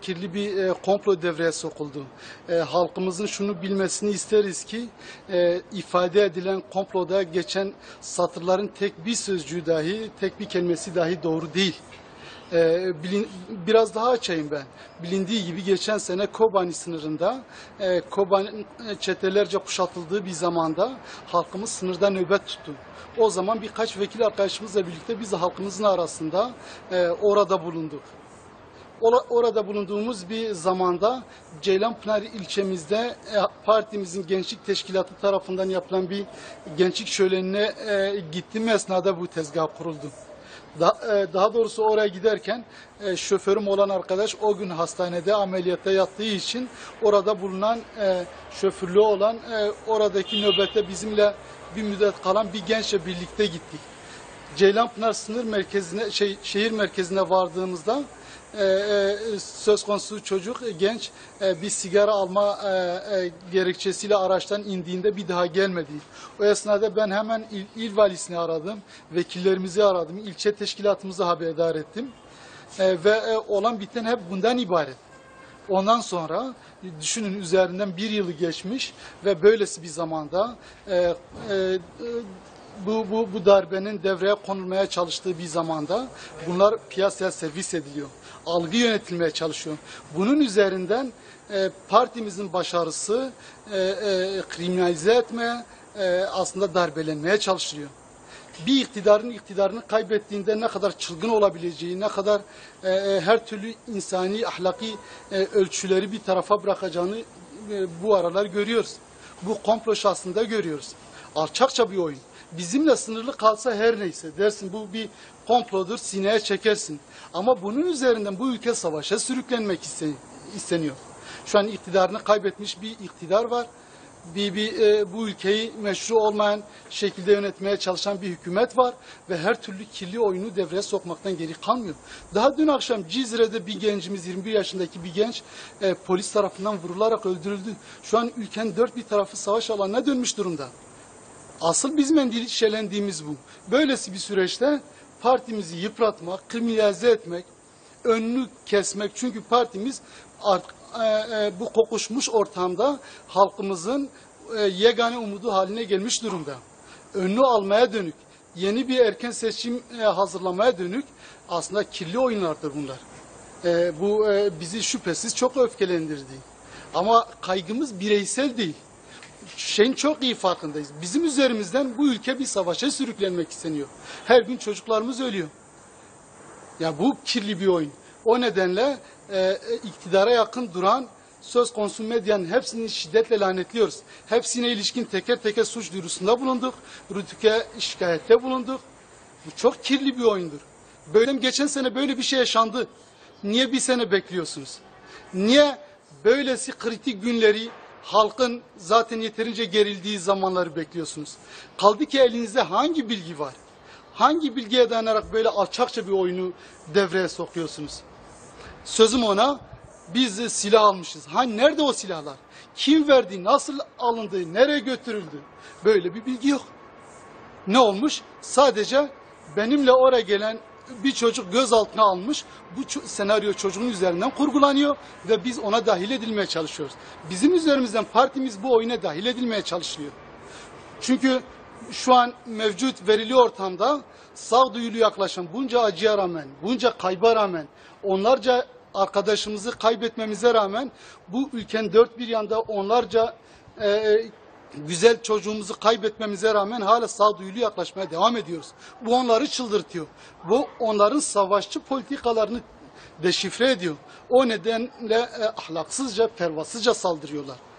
çok kirli bir komplo devreye sokuldu. Halkımızın şunu bilmesini isteriz ki ifade edilen komploda geçen satırların tek bir sözcüğü dahi, tek bir kelimesi dahi doğru değil. Biraz daha açayım ben. Bilindiği gibi geçen sene Kobani sınırında Kobani çetelerce kuşatıldığı bir zamanda halkımız sınırda nöbet tuttu. O zaman birkaç vekil arkadaşımızla birlikte biz de halkımızın arasında orada bulunduk. Orada bulunduğumuz bir zamanda Ceylanpınar ilçemizde partimizin gençlik teşkilatı tarafından yapılan bir gençlik şölenine gittiğim esnada bu tezgah kuruldu. Daha doğrusu oraya giderken şoförüm olan arkadaş o gün hastanede ameliyatta yattığı için orada bulunan şoförlüğü olan oradaki nöbette bizimle bir müddet kalan bir gençle birlikte gittik. Ceylanpınar sınır merkezine, şehir merkezine vardığımızda söz konusu çocuk, genç bir sigara alma gerekçesiyle araçtan indiğinde bir daha gelmedi. O esnada ben hemen il valisini aradım, vekillerimizi aradım, ilçe teşkilatımızı haberdar ettim ve olan biten hep bundan ibaret. Ondan sonra düşünün üzerinden bir yılı geçmiş ve böylesi bir zamanda bu darbenin devreye konulmaya çalıştığı bir zamanda bunlar piyasaya servis ediliyor. Algı yönetilmeye çalışıyor. Bunun üzerinden partimizin başarısı kriminalize etmeye, aslında darbelenmeye çalışılıyor. Bir iktidarını kaybettiğinde ne kadar çılgın olabileceği, ne kadar her türlü insani, ahlaki ölçüleri bir tarafa bırakacağını bu aralar görüyoruz. Bu komplo şahsında görüyoruz. Alçakça bir oyun. Bizimle sınırlı kalsa her neyse dersin bu bir komplodur, sineye çekersin. Ama bunun üzerinden bu ülke savaşa sürüklenmek isteniyor. Şu an iktidarını kaybetmiş bir iktidar var. Bu ülkeyi meşru olmayan şekilde yönetmeye çalışan bir hükümet var ve her türlü kirli oyunu devreye sokmaktan geri kalmıyor. Daha dün akşam Cizre'de bir gencimiz, 21 yaşındaki bir genç polis tarafından vurularak öldürüldü. Şu an ülkenin dört bir tarafı savaş alanına dönmüş durumda. Asıl bizim endişelendiğimiz bu. Böylesi bir süreçte partimizi yıpratmak, kriminalize etmek, önünü kesmek. Çünkü partimiz bu kokuşmuş ortamda halkımızın yegane umudu haline gelmiş durumda. Önünü almaya dönük, yeni bir erken seçim hazırlamaya dönük aslında kirli oyunlardır bunlar. Bu bizi şüphesiz çok öfkelendirdi. Ama kaygımız bireysel değil. Şeyin çok iyi farkındayız. Bizim üzerimizden bu ülke bir savaşa sürüklenmek isteniyor. Her gün çocuklarımız ölüyor. Ya bu kirli bir oyun. O nedenle iktidara yakın duran söz konusu medyanın hepsini şiddetle lanetliyoruz. Hepsine ilişkin teker teker suç duyurusunda bulunduk. Rütük'e şikayette bulunduk. Bu çok kirli bir oyundur. Geçen sene böyle bir şey yaşandı. Niye bir sene bekliyorsunuz? Niye böylesi kritik günleri, halkın zaten yeterince gerildiği zamanları bekliyorsunuz? Kaldı ki elinizde hangi bilgi var? Hangi bilgiye dayanarak böyle alçakça bir oyunu devreye sokuyorsunuz? Sözüm ona, biz silah almışız. Nerede o silahlar? Kim verdi? Nasıl alındı? Nereye götürüldü? Böyle bir bilgi yok. Ne olmuş? Sadece benimle oraya gelen bir çocuk gözaltına almış. Bu senaryo çocuğun üzerinden kurgulanıyor ve biz ona dahil edilmeye çalışıyoruz. Bizim üzerimizden partimiz bu oyuna dahil edilmeye çalışıyor. Çünkü şu an mevcut verili ortamda sağduyulu yaklaşan bunca acıya rağmen, bunca kayba rağmen, onlarca arkadaşımızı kaybetmemize rağmen bu ülkenin dört bir yanda onlarca güzel çocuğumuzu kaybetmemize rağmen hala sağduyulu yaklaşmaya devam ediyoruz. Bu onları çıldırtıyor. Bu onların savaşçı politikalarını deşifre ediyor. O nedenle ahlaksızca, pervasızca saldırıyorlar.